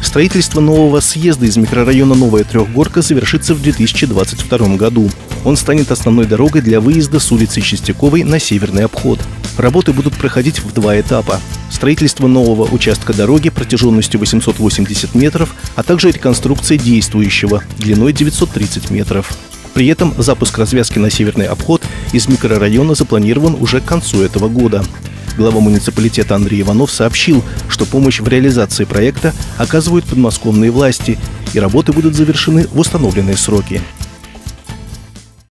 Строительство нового съезда из микрорайона Новая Трехгорка завершится в 2022 году. Он станет основной дорогой для выезда с улицы Чистяковой на северный обход. Работы будут проходить в 2 этапа. Строительство нового участка дороги протяженностью 880 метров, а также реконструкция действующего длиной 930 метров. При этом запуск развязки на северный обход из микрорайона запланирован уже к концу этого года. Глава муниципалитета Андрей Иванов сообщил, что помощь в реализации проекта оказывают подмосковные власти, и работы будут завершены в установленные сроки.